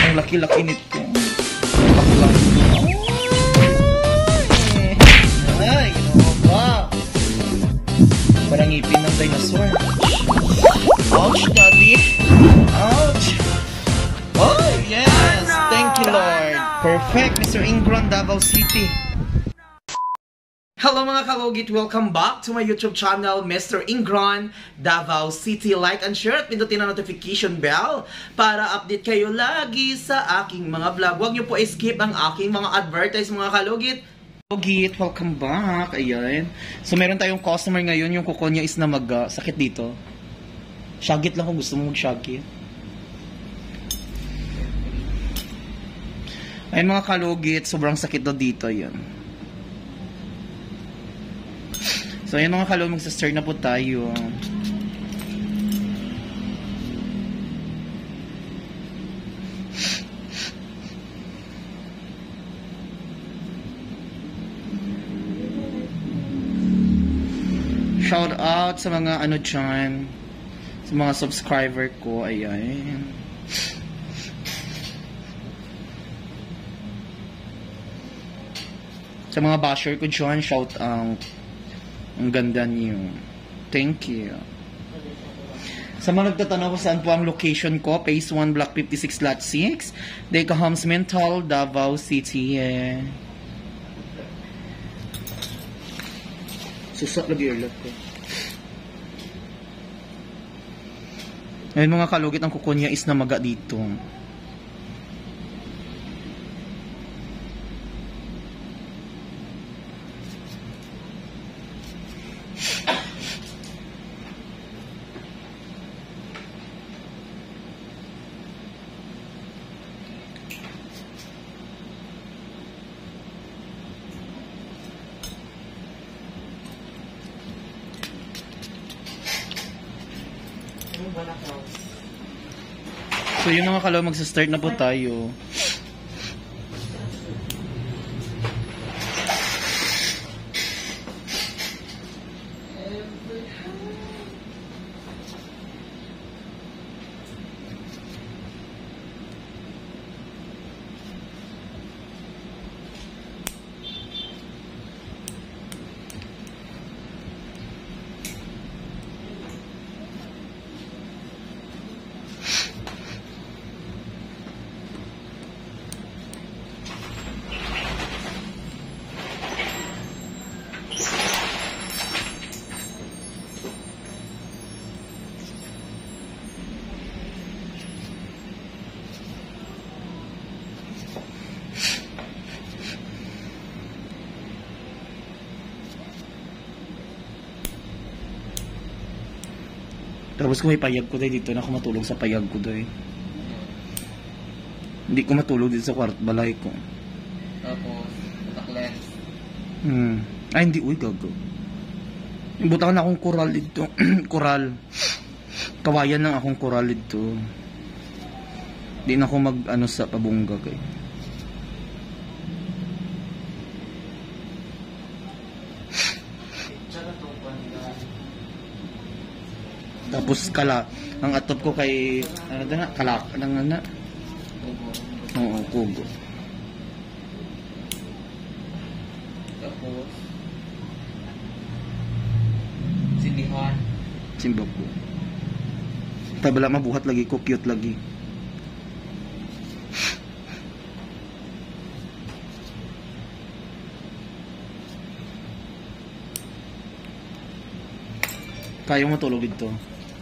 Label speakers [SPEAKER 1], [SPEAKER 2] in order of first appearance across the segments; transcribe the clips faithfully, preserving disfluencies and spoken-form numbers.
[SPEAKER 1] Ang laki-laki nito. Baklang. Ay, ginawa ba? Parang ngipin ng dinosaur. Ouch, daddy. Ouch. Oh, yes. Thank you, Lord. Perfect, Mister Ingron, Davao City. Hello mga kalugit! Welcome back to my YouTube channel, Mister Ingron, Davao City. Like and share at pindutin ang notification bell para update kayo lagi sa aking mga vlog. Huwag niyo po skip ang aking mga advertise mga kalugit. Kalugit, welcome back. Ayan. So meron tayong customer ngayon, yung kuko niya is na mag-sakit uh, dito. Shagit lang kung gusto mo mag-shagit. Ayun mga kalugit, sobrang sakit daw dito yun. So, ayan mga kalugit, magsa-start na po tayo. Shout out sa mga ano dyan, sa mga subscriber ko, ayan. Sa mga basher ko dyan, shout out. Ang ganda niyo. Thank you. Sa mga nagtatanong kung saan po ang location ko, Phase one, Block fifty-six, Lot six, Deca Homes Mental, Davao City. Eh. Susak lagi yung lot ko. Ayun mga kalugit, ang kuko niya is na maga dito. So yun mga kalugit, magsa-start na po tayo. Tapos kung may payag ko dahil dito na ako matulog sa payag ko dahil. Hindi ko matulog dito sa kwart balay ko.
[SPEAKER 2] Tapos, patakles.
[SPEAKER 1] Hmm. Ay, hindi. Uy, gago. Imbutakan na akong koral dito. Koral. Kawayan lang akong koral dito. Hindi na ako mag, ano, sa pabungga kayo. Tapos kala, ang atop ko kay ano na, kalak nang ana. Oo, kubo.
[SPEAKER 2] Tapos sindihan.
[SPEAKER 1] Simba ko. Tabala mabuhat lagi ko, cute lagi. Kaya mo matulog dito.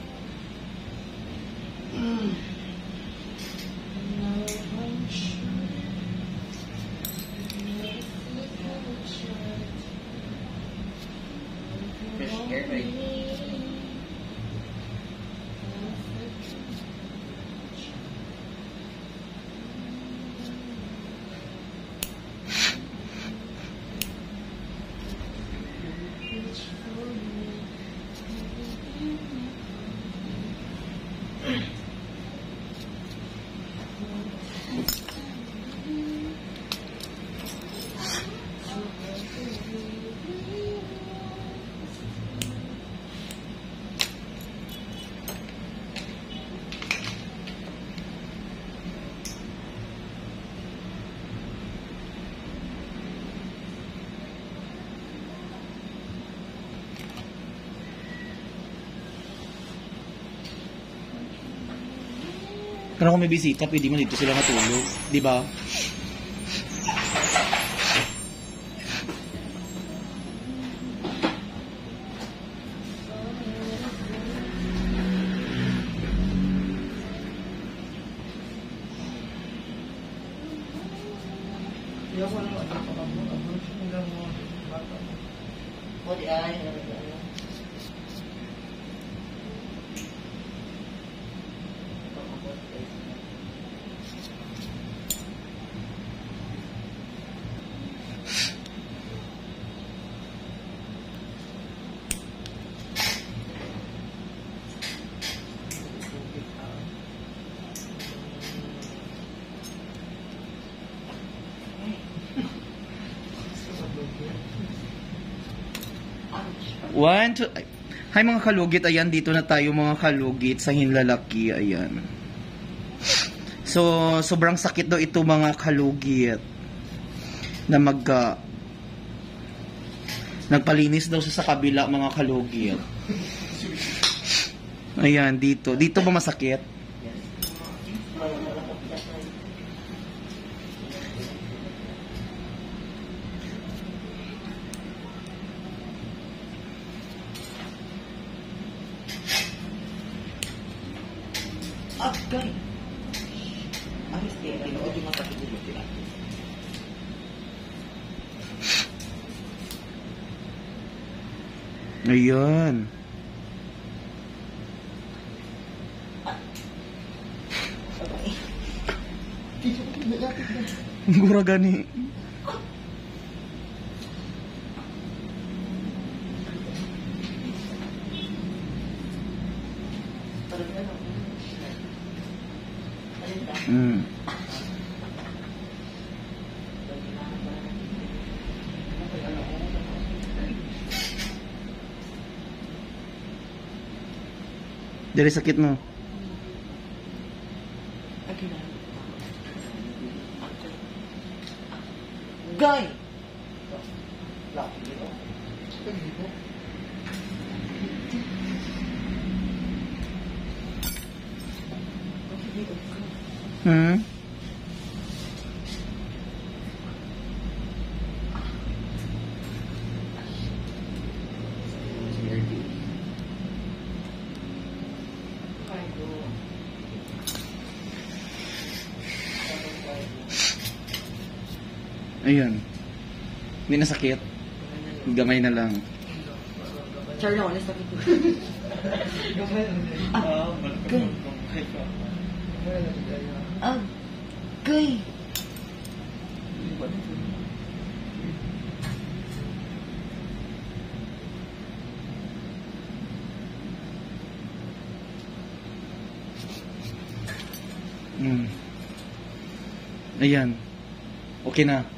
[SPEAKER 2] Fresh air, right?
[SPEAKER 1] Pero kung may bisita, pwede man dito sila matulog. Di ba?
[SPEAKER 2] O di ay,
[SPEAKER 1] One, two, ay. Hi mga kalugit, ayan, dito na tayo mga kalugit sa Hinlalaki, ayan. So, sobrang sakit daw ito mga kalugit na magka nagpalinis daw sa kabila mga kalugit. Ayan, dito. Dito ba masakit?
[SPEAKER 2] agay. Aris kaya, tinood yung mga kapitulog sila.
[SPEAKER 1] Ayan. Gura gani. Mm. Dari sakit mo.
[SPEAKER 2] Gay!
[SPEAKER 1] Hmm? Ayan. Hindi na sakit. Gamay na lang.
[SPEAKER 2] Char na, wala sakit. Ah, gay. Ah, gay.
[SPEAKER 1] Hmm. Ayan. Okay na.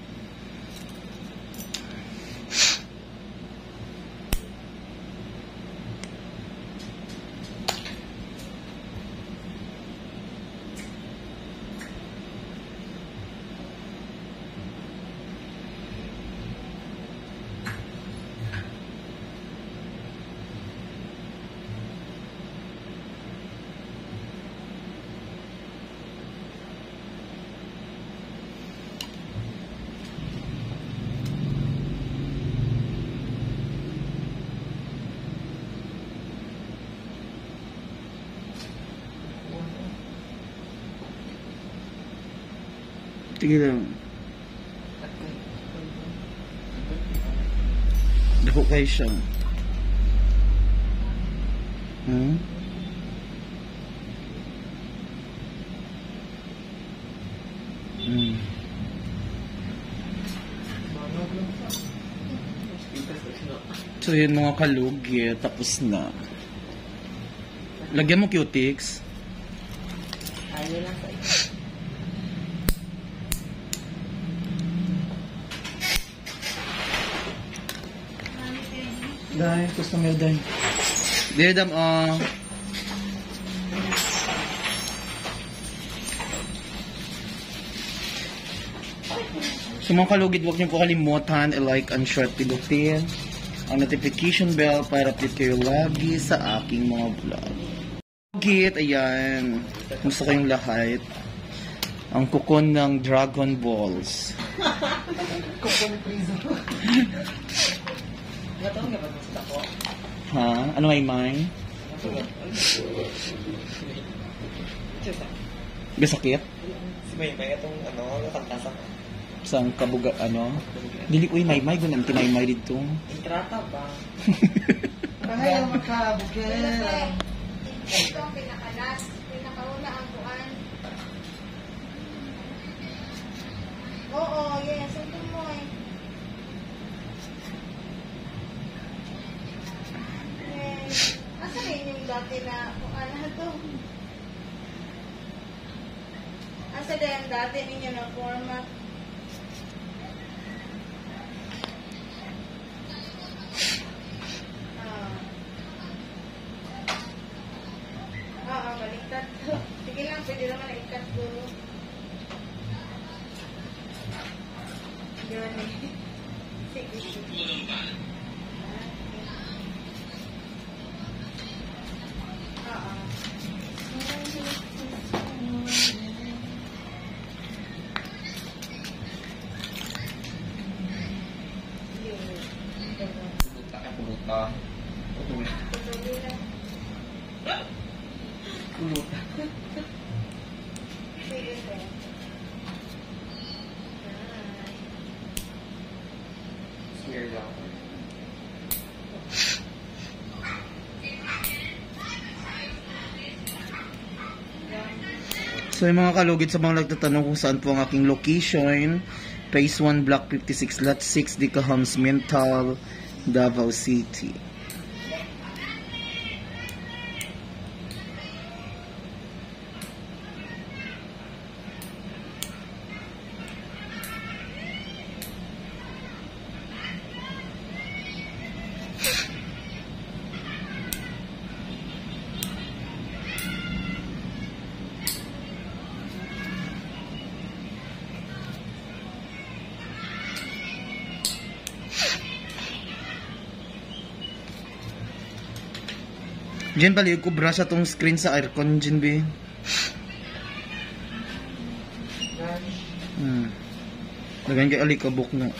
[SPEAKER 1] Sige lang. Dako kayo siya. Hmm? Hmm. So yun mga kalugi, tapos na. Lagyan mo cutics.
[SPEAKER 2] Ayaw lang sa'yo.
[SPEAKER 1] Dahil, customer dahil. Dahil dam, ah. So mga kalugid, huwag niyo po kalimutan i-like and share, pidutin ang notification bell para update kayo lagi sa aking mga vlog. Kit, ayan. Gusto ko yung lahat. Ang kukon ng Dragon Balls.
[SPEAKER 2] Kukon prison. Gatong nga ba gusto ko?
[SPEAKER 1] Ha? Ano may may? Gasakit?
[SPEAKER 2] Si May May itong ano, nakantasan ko.
[SPEAKER 1] Sa kabuga, ano? Dili, uy, may may. Gunan, tinay may dito.
[SPEAKER 2] Intrata ba? Kaya makabugay.
[SPEAKER 3] Ito ang pinakalas, pinakauna ang kuan. Oo, yes, ito mo eh. Yes. Asa rin yung dati na kuan na ito? Asa din dati ninyo na format? Oo, baliktad ko. Sige lang, pwede naman na-ikat ko. Yun eh. Sige, sige. Oo.
[SPEAKER 2] Puluta. Puluta.
[SPEAKER 3] Puluta.
[SPEAKER 2] Puluta.
[SPEAKER 3] Sige, sige.
[SPEAKER 2] Smear lang.
[SPEAKER 1] So yung mga kalugit sa mga nagtatanong kung saan po ang aking location, Phase one, Block fifty-six, Lot six, Dicahams, Mental, Davao City. Diyan pala yung kubra sa tong screen sa aircon, Jin B. Hmm. Lagan kay alikabok na.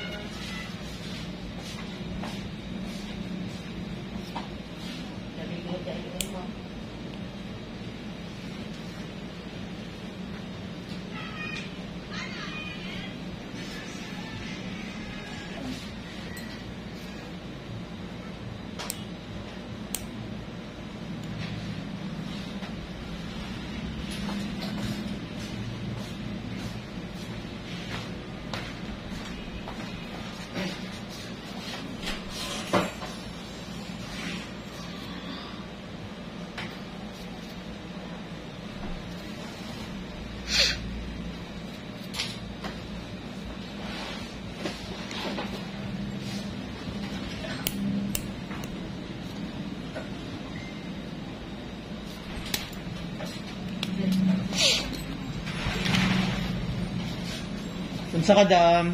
[SPEAKER 1] Unsa ka dam?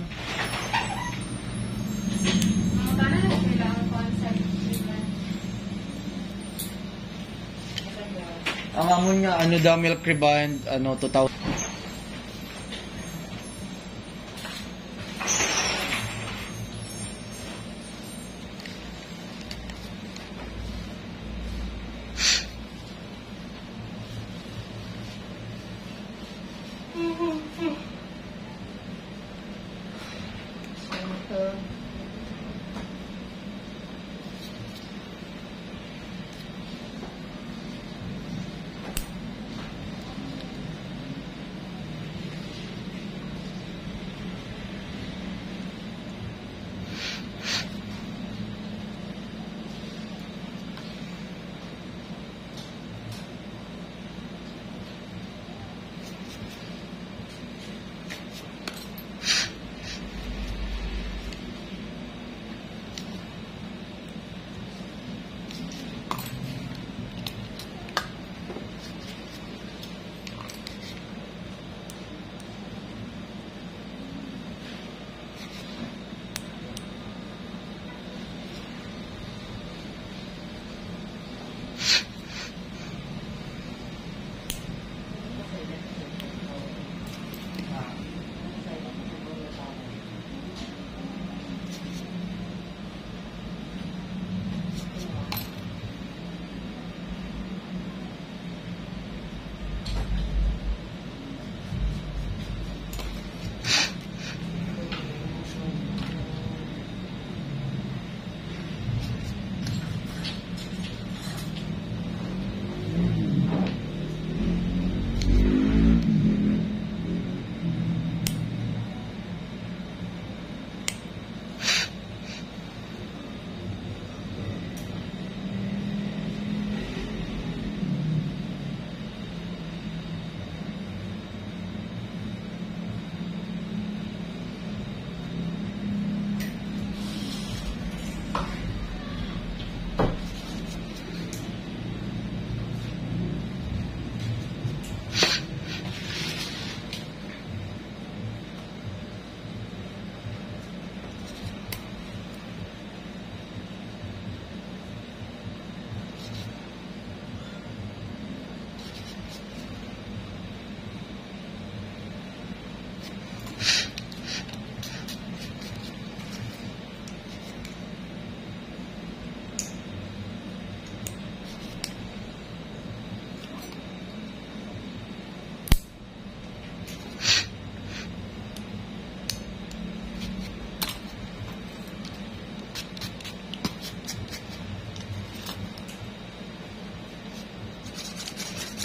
[SPEAKER 3] Paano na sila ang concept nila?
[SPEAKER 1] Ang amon nga ano daw milk rebound ano two thousand.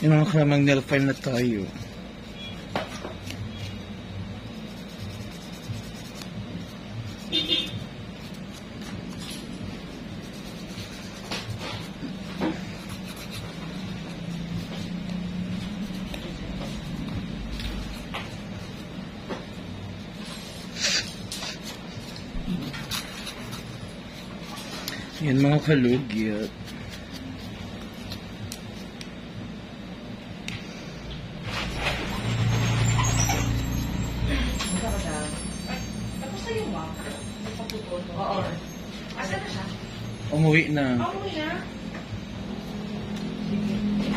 [SPEAKER 1] Yung mga kalamang nail file na tayo. Yan mga kalugit.
[SPEAKER 2] Tapos na yung wax. Oo. Asa na siya?
[SPEAKER 1] Umuwi na.
[SPEAKER 2] Oo, yan.